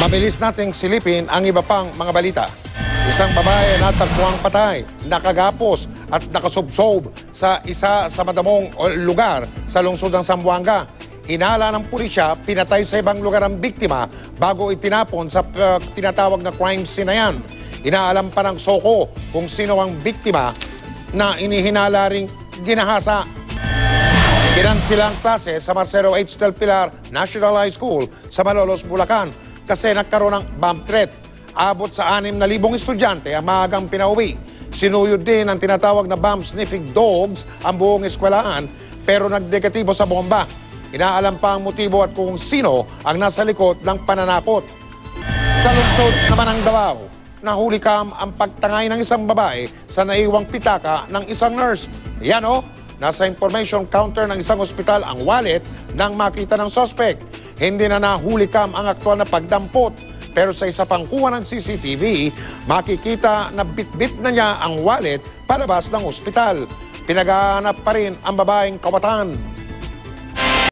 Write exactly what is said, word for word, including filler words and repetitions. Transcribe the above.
Mabilis nating silipin ang iba pang mga balita. Isang babae natagpuang patay, nakagapos at nakasubsob sa isa sa madamong lugar sa lungsod ng Zamboanga. Hinala ng pulisya, pinatay sa ibang lugar ang biktima bago itinapon sa uh, tinatawag na crime scene na yan. Inaalam pa ng Soko kung sino ang biktima na inihinala ring ginahasa. Kinansilang klase sa Marcelo H. Del Pilar National High School sa Malolos, Bulacan kasi nagkaroon ng bomb threat. Abot sa anim na libong estudyante ang maagang pinauwi. Sinuyod din ang tinatawag na bomb-sniffing dogs ang buong eskwelahan pero nagdegatibo sa bomba. Inaalam pa ang motibo at kung sino ang nasa likod ng pananakot. Sa lungsod naman ng Davao, nahuli kam ang pagtangay ng isang babae sa naiwang pitaka ng isang nurse. Yan o, nasa information counter ng isang ospital ang wallet nang makita ng suspect. Hindi na nahuli kam ang aktual na pagdampot. Pero sa isa pang kuha ng C C T V, makikita na bit-bit na niya ang wallet palabas ng ospital. Pinagahanap pa rin ang babaeng kabataan.